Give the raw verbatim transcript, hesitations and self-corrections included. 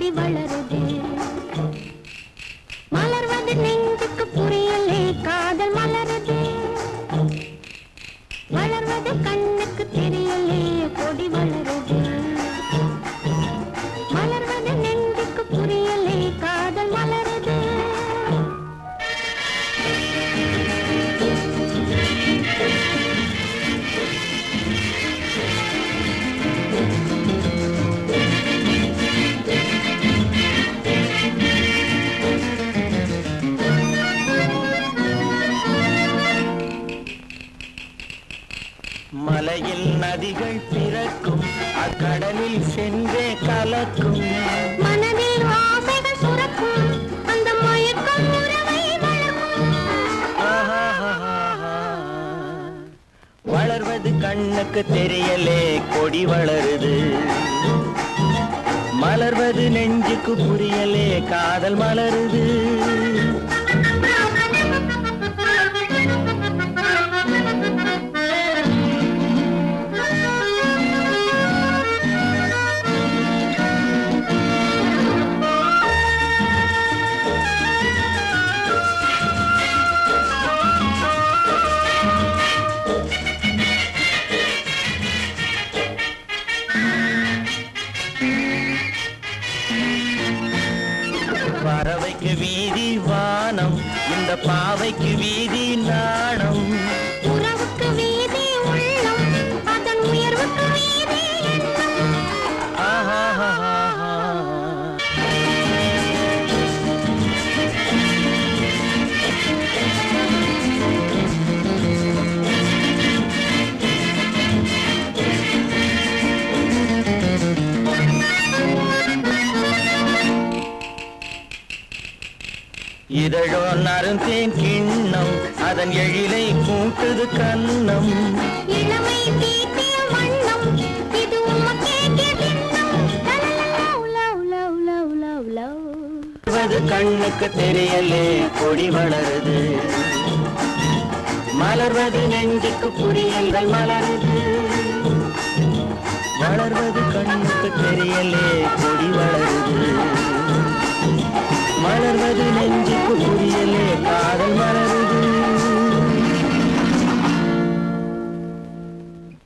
கொடி வளருது மலர்வது நெஞ்சுக்கு புரியலே காதல் மலருது வளர்வது கண்ணுக்கு தெரியலே கொடி வளருது மலர்வது நெஞ்சுக்கு புரியலே காதல் மலருது மலையில் நதிகள் பிறக்கும் அக்கடலில் சென்றே கலக்கும் மனதில் ஆசைகள் சுரக்கும் அந்த மயக்கம் உறவை வளர்க்கும் வளர்வது கண்ணுக்கு தெரியலே கொடி வளருது மலர்வது நெஞ்சுக்கு புரியலே காதல் மலருது பறவைக்கு வீதி வானம் இந்த பாவைக்கு வீதி நாணம் உறவுக்கு வீதி உள்ளம் அதன் உயர்வுக்கு வீதி எண்ணம் இதழோ நறுந்தேன் கிண்ணம் அதன் எழிலை கூட்டுது கண்ணம் இளமை தீட்டிய வண்ணம் இது உமக்கே கிண்ணம் வது கண்ணுக்கு தெரியலே கொடி வளருது மலர்வது நெஞ்சுக்கு புரியல்கள் மலருது வளர்வது கண்ணுக்கு தெரியலே கொடி வளருது மலர்வது நெஞ்சுக்கு புரியலே காதல் மலர்